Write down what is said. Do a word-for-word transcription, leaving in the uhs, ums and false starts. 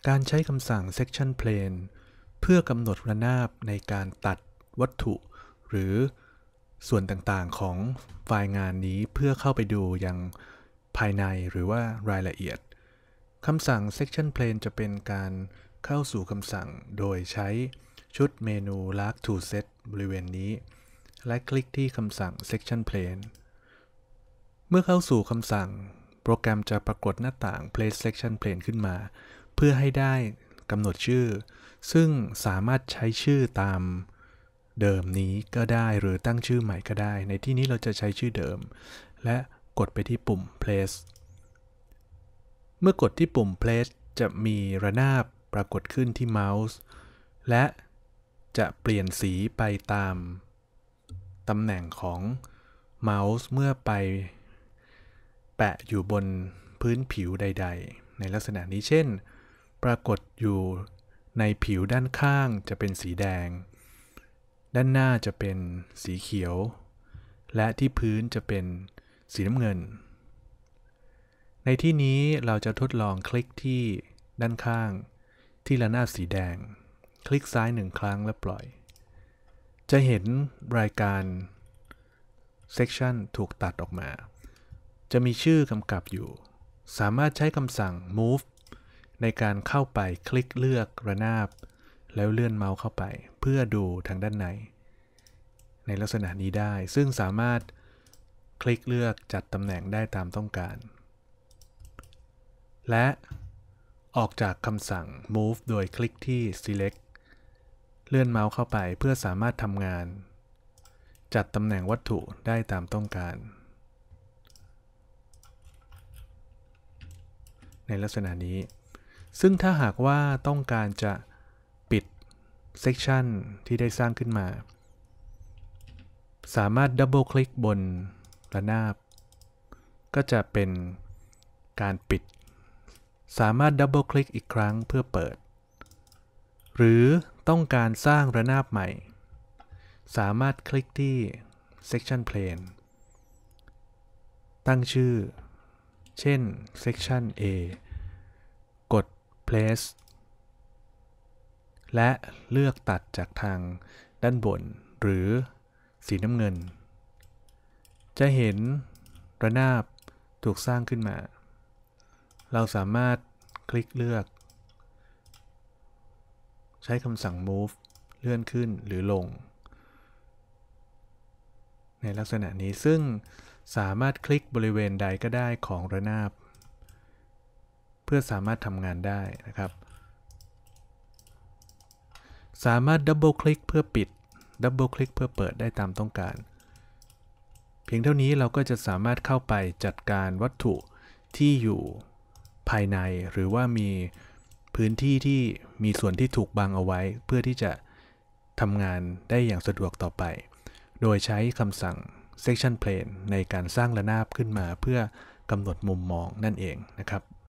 การใช้คำสั่ง section plane เพื่อกำหนดระนาบในการตัดวัตถุหรือส่วนต่างๆของไฟล์งานนี้เพื่อเข้าไปดูยังภายในหรือว่ารายละเอียดคำสั่ง section plane จะเป็นการเข้าสู่คำสั่งโดยใช้ชุดเมนู Lark to Set บริเวณนี้และคลิกที่คำสั่ง section plane เมื่อเข้าสู่คำสั่งโปรแกรมจะปรากฏหน้าต่าง place section plane ขึ้นมาเพื่อให้ได้กำหนดชื่อซึ่งสามารถใช้ชื่อตามเดิมนี้ก็ได้หรือตั้งชื่อใหม่ก็ได้ในที่นี้เราจะใช้ชื่อเดิมและกดไปที่ปุ่ม place เมื่อกดที่ปุ่ม place จะมีระนาบปรากฏขึ้นที่เมาส์และจะเปลี่ยนสีไปตามตำแหน่งของเมาส์เมื่อไปแปะอยู่บนพื้นผิวใดๆในลักษณะนี้เช่นปรากฏอยู่ในผิวด้านข้างจะเป็นสีแดงด้านหน้าจะเป็นสีเขียวและที่พื้นจะเป็นสีน้ำเงินในที่นี้เราจะทดลองคลิกที่ด้านข้างที่ระนาบสีแดงคลิกซ้ายหนึ่งครั้งแล้วปล่อยจะเห็นรายการ section ถูกตัดออกมาจะมีชื่อกำกับอยู่สามารถใช้คำสั่ง move ในการเข้าไปคลิกเลือกระนาบแล้วเลื่อนเมาส์เข้าไปเพื่อดูทางด้านในในลักษณะนี้ได้ซึ่งสามารถคลิกเลือกจัดตำแหน่งได้ตามต้องการและออกจากคำสั่ง move โดยคลิกที่ select เลื่อนเมาส์เข้าไปเพื่อสามารถทำงานจัดตำแหน่งวัตถุได้ตามต้องการในลักษณะนี้ซึ่งถ้าหากว่าต้องการจะปิด section ที่ได้สร้างขึ้นมาสามารถดับเบิลคลิกบนระนาบก็จะเป็นการปิดสามารถดับเบิลคลิกอีกครั้งเพื่อเปิดหรือต้องการสร้างระนาบใหม่สามารถคลิกที่ section plane ตั้งชื่อเช่น section A กด place และเลือกตัดจากทางด้านบนหรือสีน้ำเงินจะเห็นระนาบถูกสร้างขึ้นมาเราสามารถคลิกเลือกใช้คำสั่ง move เลื่อนขึ้นหรือลงในลักษณะนี้ซึ่งสามารถคลิกบริเวณใดก็ได้ของระนาบเพื่อสามารถทำงานได้นะครับสามารถดับเบิลคลิกเพื่อปิดดับเบิลคลิกเพื่อเปิดได้ตามต้องการเพียงเท่านี้เราก็จะสามารถเข้าไปจัดการวัตถุที่อยู่ภายในหรือว่ามีพื้นที่ที่มีส่วนที่ถูกบังเอาไว้เพื่อที่จะทำงานได้อย่างสะดวกต่อไปโดยใช้คำสั่ง section plane ในการสร้างระนาบขึ้นมาเพื่อกำหนดมุมมองนั่นเองนะครับ